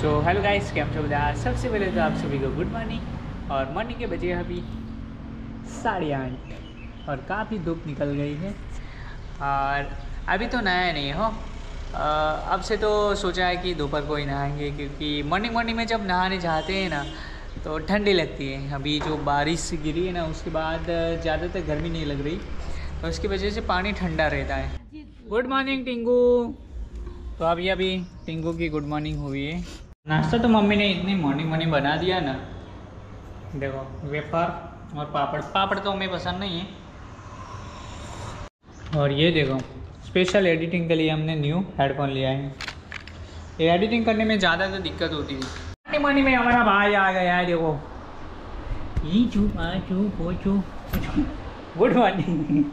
तो hello guys, cam छो બધા। सबसे पहले तो आप सभी को गुड मॉर्निंग। और मॉर्निंग के बजे अभी 8:30 और काफ़ी धूप निकल गई है। और अभी तो नहाया नहीं हो। अब से तो सोचा है कि दोपहर को ही नहाएंगे, क्योंकि मॉर्निंग में जब नहाने जाते हैं ना तो ठंडी लगती है। अभी जो बारिश गिरी है ना उसके बाद ज़्यादातर गर्मी नहीं लग रही, तो उसकी वजह से पानी ठंडा रहता है। Good morning Tinku. तो अभी टिंकू की गुड मॉर्निंग हुई है। नाश्ता तो मम्मी ने इतनी मॉर्निंग बना दिया ना। देखो वेफर और पापड़ तो हमें पसंद नहीं है। और ये देखो स्पेशल एडिटिंग के लिए हमने न्यू हेडफोन लिया है। ये एडिटिंग करने में ज़्यादा तो दिक्कत होती है। मॉर्निंग में हमारा भाई आ गया है, देखो ये गुड मॉर्निंग।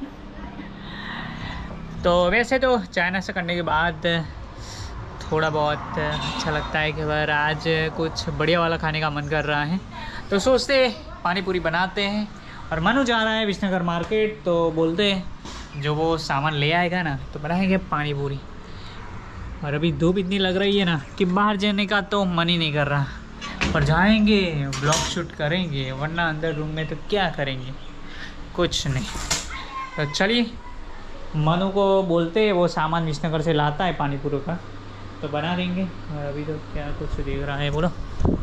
तो वैसे तो चाय नाश्ता करने के बाद थोड़ा बहुत अच्छा लगता है कि बार आज कुछ बढ़िया वाला खाने का मन कर रहा है, तो सोचते पानी पूरी बनाते हैं। और मनु जा रहा है विष्णुनगर मार्केट, तो बोलते हैं जो वो सामान ले आएगा ना तो बनाएंगे पानी पूरी। और अभी धूप इतनी लग रही है ना कि बाहर जाने का तो मन ही नहीं कर रहा, पर जाएंगे ब्लॉग शूट करेंगे, वरना अंदर रूम में तो क्या करेंगे, कुछ नहीं। तो चलिए मनु को बोलते वो सामान विष्णुनगर से लाता है पानी पूरी का, तो बना देंगे। और अभी तो क्या कुछ देख रहा है, बोलो।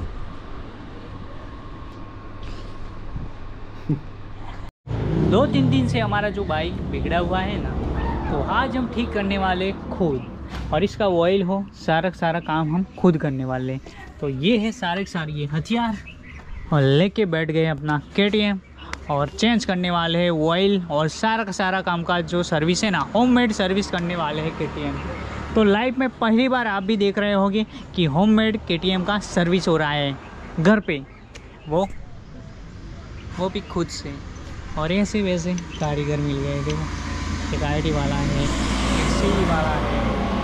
2-3 दिन से हमारा जो बाइक बिगड़ा हुआ है ना, तो आज हम ठीक करने वाले खुद। और इसका ऑयल हो सारा काम हम खुद करने वाले। तो ये है सारे ये हथियार, और लेके बैठ गए अपना KTM और चेंज करने वाले हैं ऑयल। और सारा काम का जो सर्विस है ना, होममेड सर्विस करने वाले हैं KTM। तो लाइफ में पहली बार आप भी देख रहे होंगे कि होममेड KTM का सर्विस हो रहा है घर पे, वो भी खुद से। और ऐसे वैसे कारीगर मिल गए, देखो एक IT वाला है, एक CE वाला है।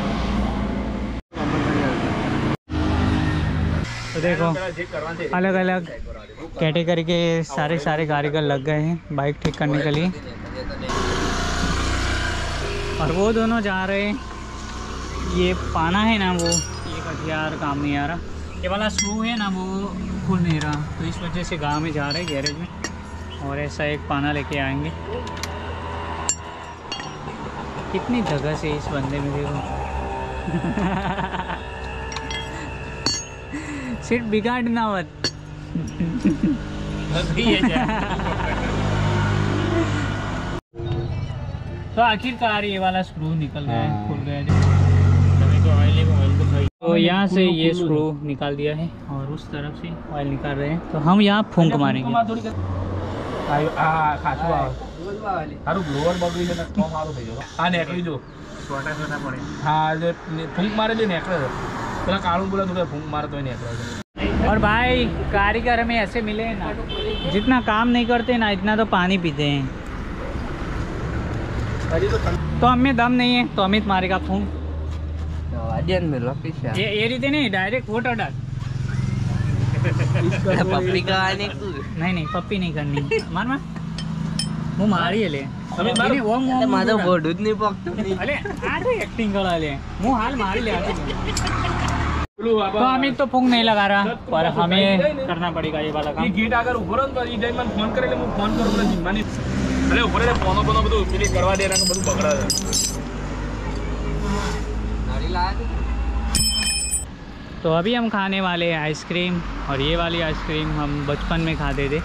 तो देखो अलग अलग कैटेगरी के सारे कारीगर लग गए हैं बाइक ठीक करने के लिए। और वो दोनों जा रहे हैं, ये पाना है ना, वो एक हथियार काम नहीं आ रहा, ये वाला स्क्रू है ना वो खुल नहीं रहा, तो इस वजह से गांव में जा रहे हैं गैरेज में। और ऐसा एक पाना लेके आएंगे। कितनी धगस है इस बंदे में, देखो सिर्फ बिगाड़ना मत। तो आखिरकार ये वाला स्क्रू निकल गया है, खुल गया है। तो यहाँ से ये स्क्रू निकाल दिया है और उस तरफ से ऑयल निकाल रहे हैं। तो हम यहाँ फूंक मारेंगे। और भाई कारीगर हमें ऐसे मिले हैं ना, जितना काम नहीं करते ना इतना तो पानी पीते हैं। तो हमें दम नहीं है, तो अमित मारेगा फूंक। ये रीते नहीं, डायरेक्ट वोटर डाल। पप्पी का नहीं पप्पी नहीं करनी। मार मुँह मारी ले माझं बोडूच नाही बघतो। अरे आधे एक्टिंग करा ले, मुँह हाल मारी ले। तो अमित तो फूंक नहीं लगा रहा, पर हमें करना पड़ेगा ये वाला काम। गेट अगर ऊपर तो ई टाइम में फोन करेले मैं फोन करूंगा जिम्मानी। अरे ऊपर से फोन બધું પેલી કરવા દે ના બધું પકડા દે। तो अभी हम खाने वाले हैं आइसक्रीम। और ये वाली आइसक्रीम हम बचपन में खाते थे।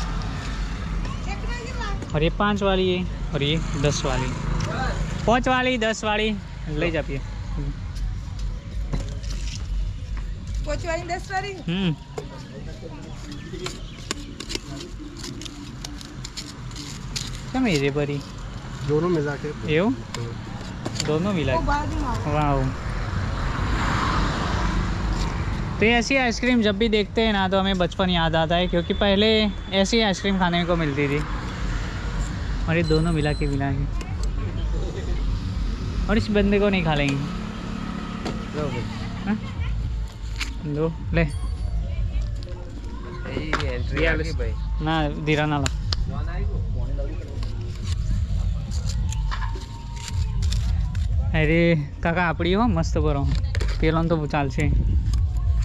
और ये 5 वाली है, और ये 10 वाली, 5 वाली 10 वाली ले जाइए। 5 वाली 10 वाली। क्या मेरे परी दोनों मिला के एव दोनों मिला के। वाह। तो ऐसी आइसक्रीम जब भी देखते हैं ना तो हमें बचपन याद आता है, क्योंकि पहले ऐसी आइसक्रीम खाने को मिलती थी। और ये दोनों मिला के और इस बंदे को नहीं खा लेंगे। दो ले ना धीरा ना ला। अरे काका आपड़ी हो मस्त बरो पेलो तो चाल छे।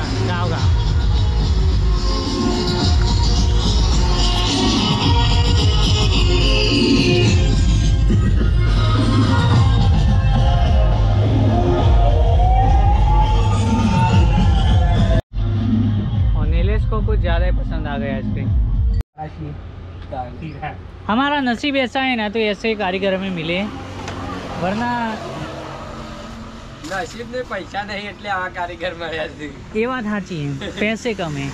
गाँव गाँव। और नीलेश को कुछ ज़्यादा ही पसंद आ गया आइसक्रीम। हमारा नसीब ऐसा है ना, तो ऐसे ही कारीगर में मिले, वरना नसीब ने पैसा नहीं એટલે આ કારીગર મળ્યા છે। ये बात साची है, पैसे कम है।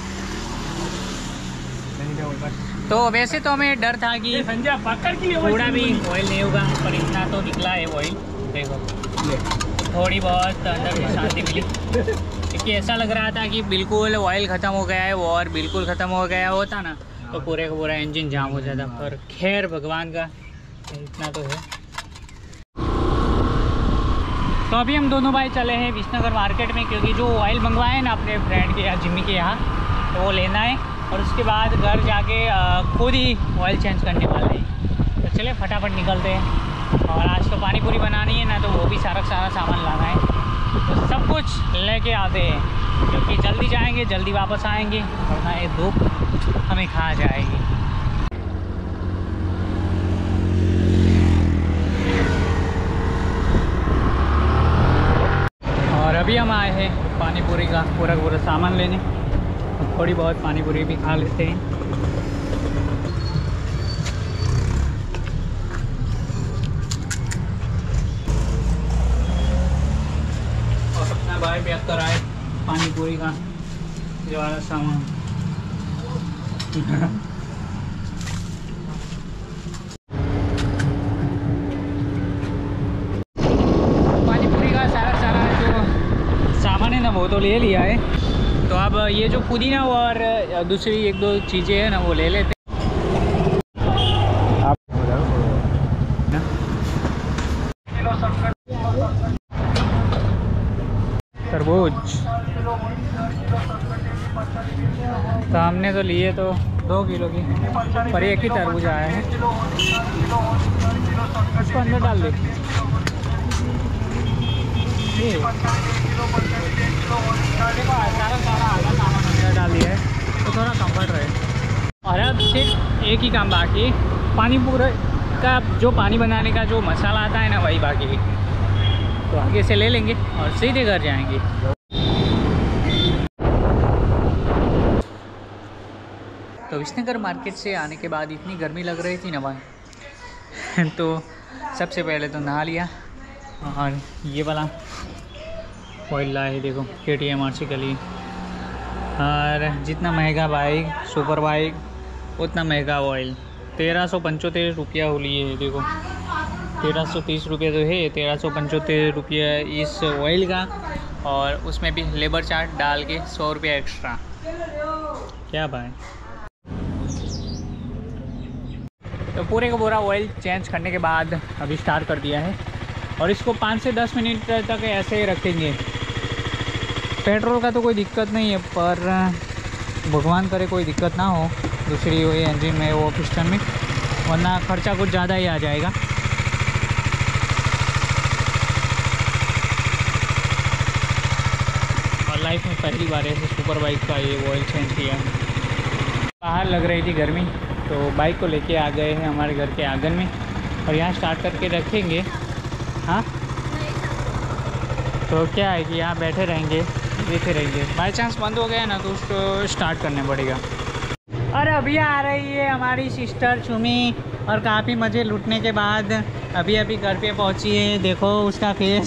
तो वैसे तो हमें डर था कि संजय पकड़ के लिए थोड़ा भी ऑयल नहीं होगा, पर इतना तो निकला है ऑयल। देखो थोड़ी बहुत अंदर से शांति मिली, क्योंकि ऐसा लग रहा था कि बिल्कुल ऑयल ख़त्म हो गया है, और बिल्कुल ख़त्म हो गया होता ना तो पूरे का पूरा इंजन जाम हो जाता। पर खैर भगवान का इतना तो है। तो अभी हम दोनों भाई चले हैं विसनगर मार्केट में, क्योंकि जो ऑयल मंगवाए ना अपने फ्रेंड के यहाँ, जिम्मी के यहाँ, तो वो लेना है, और उसके बाद घर जाके खुद ही ऑयल चेंज करने वाले हैं। तो चले फटाफट निकलते हैं। और आज तो पानी पूरी बनानी है ना, तो वो भी सारा सामान लाना है, तो सब कुछ लेके आते हैं, क्योंकि जल्दी जाएंगे जल्दी वापस आएंगे, वरना ये धूप हमें खा जाएगी। और अभी हम आए हैं पानी पूरी का पूरा सामान लेने, थोड़ी बहुत पानी पूरी भी खा लेते हैं। और अपना भाई पैक कराए पानी पूरी का ये वाला सामान। पानी पूरी का सारा जो सामान है ना वो तो ले लिया है, तो अब ये जो पुदीना और दूसरी एक दो चीज़ें हैं ना वो ले लेते हैं। तरबूज तो हमने तो लिए तो 2 किलो की, पर एक ही तरबूज आया है, इसको अंदर डाल दे। सारा आधा सामान अंदर डाल दिया है, तो थोड़ा कंफर्ट रहे। और अब सिर्फ एक ही काम बाकी, पानी पूरी का जो पानी बनाने का जो मसाला आता है ना वही बाकी है, तो आगे से ले लेंगे और सीधे घर जाएंगे। तो विसनगर मार्केट से आने के बाद इतनी गर्मी लग रही थी ना भाई, तो सबसे पहले तो नहा लिया, और ये वाला ऑयल लाए देखो KTM RC के लिए। और जितना महंगा बाइक सुपर बाइक उतना महंगा ऑयल, 1375 रुपया हो लिए है। देखो 1330 रुपये तो है, 1375 रुपये इस ऑयल का, और उसमें भी लेबर चार्ज डाल के 100 रुपया एक्स्ट्रा। क्या भाई। तो पूरे का पूरा ऑयल चेंज करने के बाद अभी स्टार्ट कर दिया है, और इसको 5 से 10 मिनट तक ऐसे ही रखेंगे। पेट्रोल का तो कोई दिक्कत नहीं है, पर भगवान करे कोई दिक्कत ना हो दूसरी वही इंजन में वो पिस्टन में, वरना खर्चा कुछ ज़्यादा ही आ जाएगा। और लाइफ में पहली बार ऐसे सुपर बाइक का ये ऑयल चेंज किया। बाहर लग रही थी गर्मी, तो बाइक को लेके आ गए हैं हमारे घर के आंगन में, और यहाँ स्टार्ट करके रखेंगे। हाँ तो क्या है कि यहाँ बैठे रहेंगे देखे रहेंगे, बाई चांस बंद हो गया ना तो उसको स्टार्ट करने पड़ेगा। और अभी आ रही है हमारी सिस्टर चुमी, और काफ़ी मज़े लूटने के बाद अभी अभी घर पे पहुँची है। देखो उसका फेस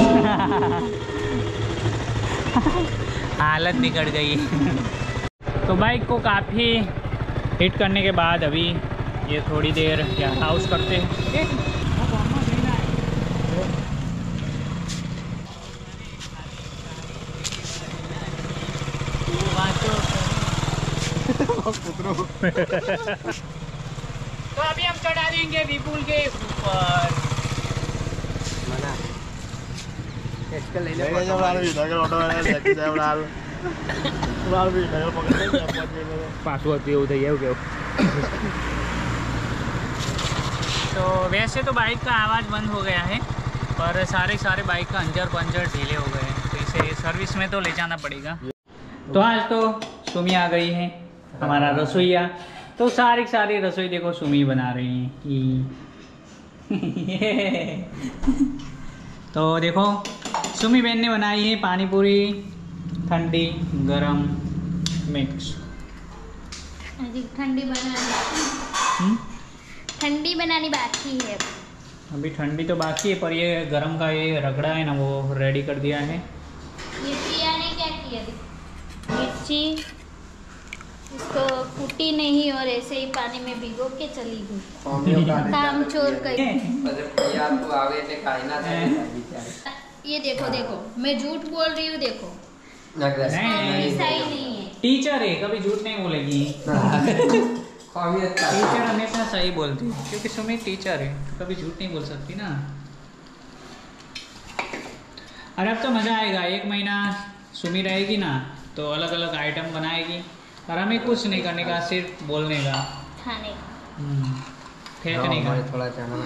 हालत बिगड़ गई। तो बाइक को काफ़ी हिट करने के बाद अभी ये थोड़ी देर यहाँ हाउस करते हैं। तो अभी हम चढ़ा देंगे विपुल के ऊपर। तो वैसे तो बाइक का आवाज़ बंद हो गया है, पर सारे बाइक का अंजर पंजर ढीले हो गए हैं, तो इसे सर्विस में तो ले जाना पड़ेगा। तो आज तो सुमी आ गई है हमारा रसोईया। तो सारी की सारी रसोई देखो सुमी बना रही है। तो देखो सुमी बहन ने बनाई है पानी पूरी ठंडी गरम मिक्स। अभी ठंडी बनानी बाकी है। अभी ठंडी तो बाकी है, पर ये गरम का ये रगड़ा है ना वो रेडी कर दिया है। ये प्रिया ने क्या किया, मिर्ची इसको कुटी नहीं और ऐसे ही पानी में भिगो के चली गई। काम चोर कही। ये देखो देखो मैं झूठ बोल रही हूँ, देखो नहीं, सही नहीं है। टीचर है कभी झूठ नहीं बोलेगी। टीचर हमेशा सही बोलती है क्योंकि सुमी टीचर है, कभी झूठ नहीं बोल सकती ना। और अब तो मज़ा आएगा, 1 महीना सुमी रहेगी ना तो अलग अलग आइटम बनाएगी और हमें कुछ नहीं करने का, सिर्फ बोलने का, खाने फेंकने का। थोड़ा जाना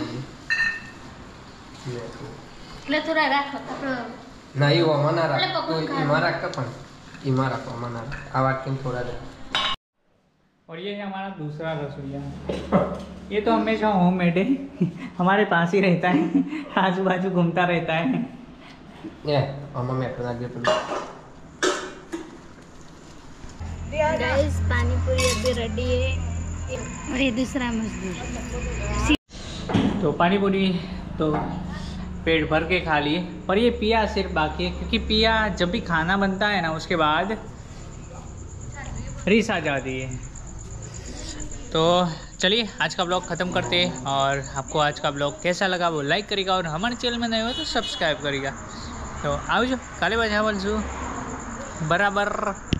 એટલે થોડા રાખો આપણો नहीं वो मना रहा એટલે પકોડી तो इमा रखता पण इमा रखो मना रहा आ वाट थोड़ा दे। और ये है हमारा दूसरा रसोईया। ये तो हमेशा होममेड है, हमारे पास ही रहता है, आजू बाजू घूमता रहता है। ये मम्मा मैं अपना दे तो गाइस पानी पूरी अभी रेडी है और ये दूसरा मजदूर। तो पानी पूरी तो पेट भर के खा लिए, पर ये पिया सिर्फ बाकी है क्योंकि पिया जब भी खाना बनता है ना उसके बाद रीस आ जाती है। तो चलिए आज का ब्लॉग ख़त्म करते हैं, और आपको आज का ब्लॉग कैसा लगा वो लाइक करेगा और हमारे चैनल में नए हो तो सब्सक्राइब करेगा। तो आओ जो काले बजा बोल बराबर।